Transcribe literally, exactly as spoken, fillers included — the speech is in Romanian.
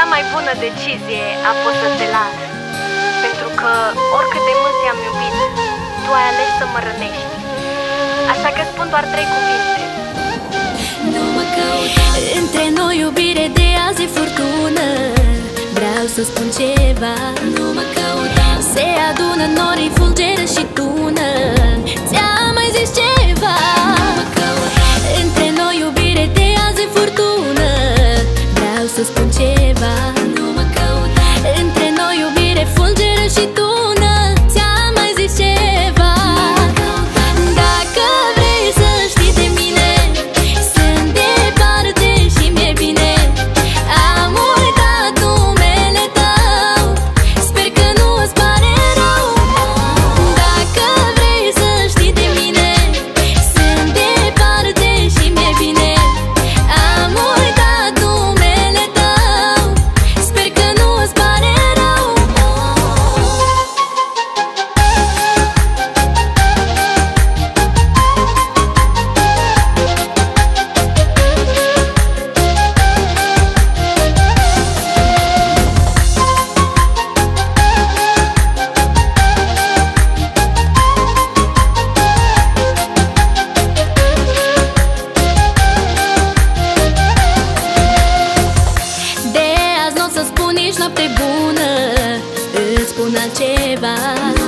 Cea mai bună decizie a fost să te las, pentru că oricât de mult te-am iubit, tu ai ales să mă rănești. Așa că spun doar trei cuvinte. Nu mă căuta. Între noi iubire de azi e furtună. Vreau să spun ceva. Nu mă căuta. Se adună norii, fulgeră și tună. Ți-am mai zis ceva. Nu mă căuta. Între noi iubire de azi e furtună. Vreau să spun ceva. Nu mă căuta. Între noi iubire, fulgeră și tună. Ți-am mai zis ceva. Dacă vrei să știi de mine, sunt departe și mi-e bine. Am uitat numele tău, sper că nu-ți pare rău. Dacă vrei să știi de mine, sunt departe și mi-e bine. Am uitat numele tău, sper că nu-ți pare rău. De azi n-o să spun nici noapte bună, îți spun altceva.